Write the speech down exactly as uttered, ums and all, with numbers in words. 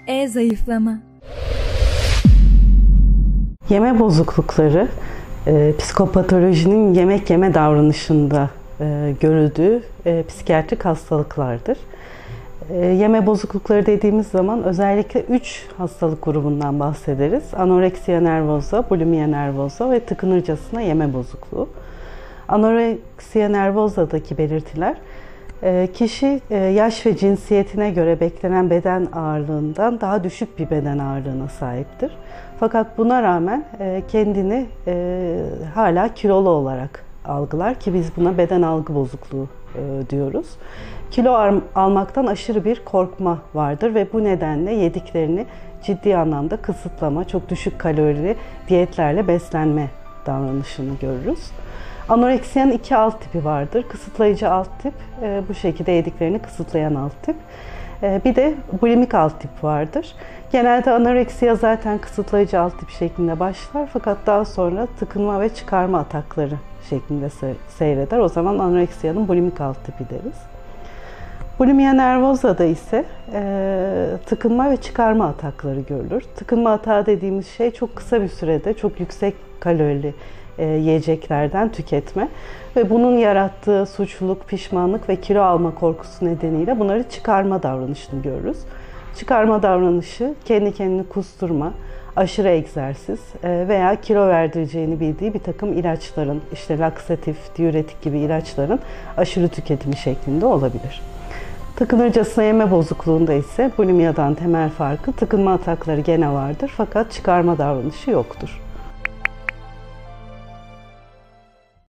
E-zayıflama. Yeme bozuklukları, e, psikopatolojinin yemek yeme davranışında e, görüldüğü e, psikiyatrik hastalıklardır. E, yeme bozuklukları dediğimiz zaman özellikle üç hastalık grubundan bahsederiz. Anoreksiya nervosa, bulimiya nervosa ve tıkınırcasına yeme bozukluğu. Anoreksiya nervosa'daki belirtiler, kişi yaş ve cinsiyetine göre beklenen beden ağırlığından daha düşük bir beden ağırlığına sahiptir. Fakat buna rağmen kendini hala kilolu olarak algılar ki biz buna beden algı bozukluğu diyoruz. Kilo almaktan aşırı bir korkma vardır ve bu nedenle yediklerini ciddi anlamda kısıtlama, çok düşük kalorili diyetlerle beslenme davranışını görürüz. Anoreksiyanın iki alt tipi vardır. Kısıtlayıcı alt tip, e, bu şekilde yediklerini kısıtlayan alt tip. E, bir de bulimik alt tip vardır. Genelde anoreksiya zaten kısıtlayıcı alt tip şeklinde başlar fakat daha sonra tıkınma ve çıkarma atakları şeklinde seyreder. O zaman anoreksiyanın bulimik alt tipi deriz. Bulimiya nervosa'da ise e, tıkınma ve çıkarma atakları görülür. Tıkınma atağı dediğimiz şey çok kısa bir sürede çok yüksek kalorili e, yiyeceklerden tüketme ve bunun yarattığı suçluluk, pişmanlık ve kilo alma korkusu nedeniyle bunları çıkarma davranışını görürüz. Çıkarma davranışı kendi kendini kusturma, aşırı egzersiz e, veya kilo verdireceğini bildiği bir takım ilaçların, işte laksatif, diüretik gibi ilaçların aşırı tüketimi şeklinde olabilir. Tıkınırcasına yeme bozukluğunda ise bulimiyadan temel farkı tıkınma atakları gene vardır fakat çıkarma davranışı yoktur.